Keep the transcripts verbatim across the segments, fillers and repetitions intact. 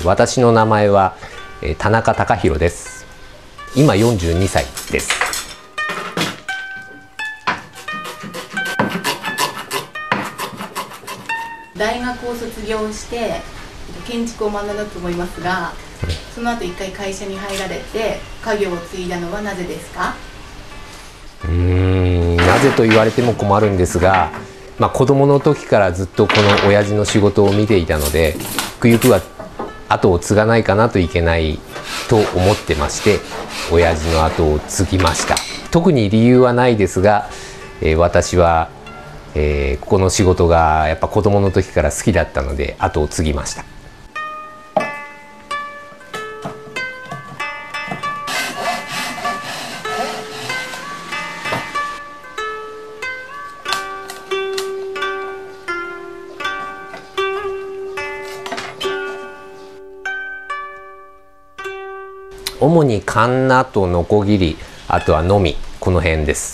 私の名前は田中貴弘です。今よんじゅうにさいです。 大学を卒業して建築を学んだと思いますが、その後一回会社に入られて家業を継いだのはなぜですか？ うーんなぜと言われても困るんですが、まあ、子供の時からずっとこの親父の仕事を見ていたので、ゆくゆくは後を継がないかなといけないと思ってまして、親父の後を継ぎました。特に理由はないですが、えー、私は、えー、ここの仕事がやっぱ子供の時から好きだったので後を継ぎました。主にカンナとノコギリ、あとはノミ、この辺です。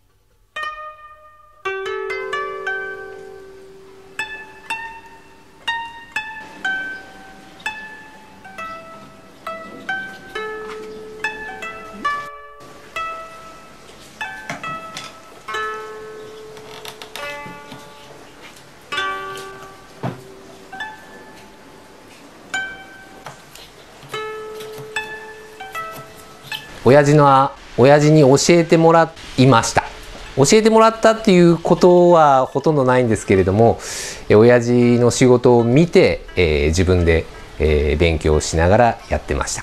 親父の親父に教えてもらいました。教えてもらったっていうことはほとんどないんですけれども、親父の仕事を見て、えー、自分で、えー、勉強しながらやってました。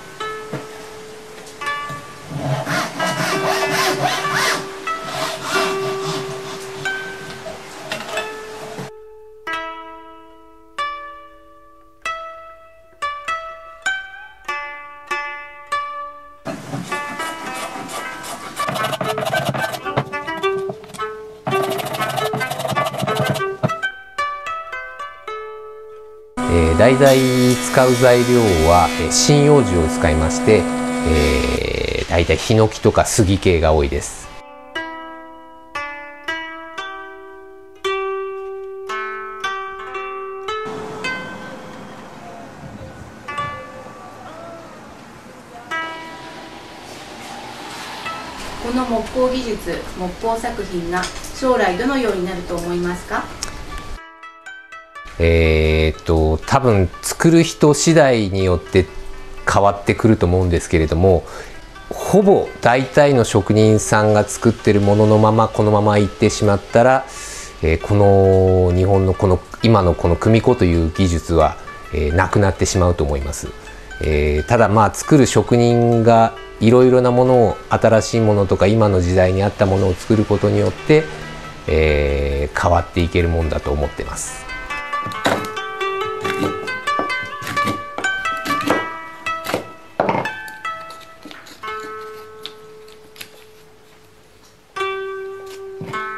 えー、代々使う材料は針葉樹を使いまして、えー、大体ヒノキとか杉系が多いです。 この木工技術、木工作品が将来どのようになると思いますか？ えーっと多分作る人次第によって変わってくると思うんですけれども、ほぼ大体の職人さんが作ってるもののままこのままいってしまったら、えー、この日本のこの今のこの組子という技術は、えー、なくなってしまうと思います。えー、ただまあ作る職人がいろいろなものを、新しいものとか今の時代に合ったものを作ることによって、えー、変わっていけるもんだと思ってます。 うん。